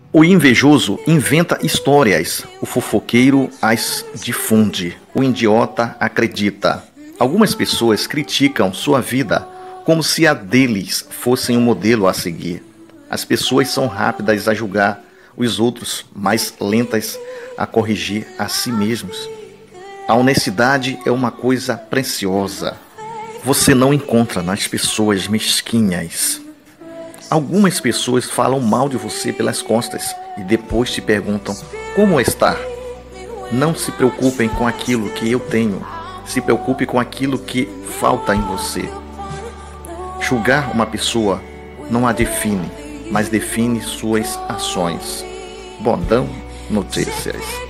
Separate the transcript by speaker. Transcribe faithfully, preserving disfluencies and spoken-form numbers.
Speaker 1: O invejoso inventa histórias, o fofoqueiro as difunde, o idiota acredita. Algumas pessoas criticam sua vida como se a deles fosse um modelo a seguir. As pessoas são rápidas a julgar os outros, mas lentas a corrigir a si mesmos. A honestidade é uma coisa preciosa. Você não encontra nas pessoas mesquinhas. Algumas pessoas falam mal de você pelas costas e depois te perguntam como está. Não se preocupem com aquilo que eu tenho. Se preocupe com aquilo que falta em você. Julgar uma pessoa não a define, mas define suas ações. Bodão Notícias.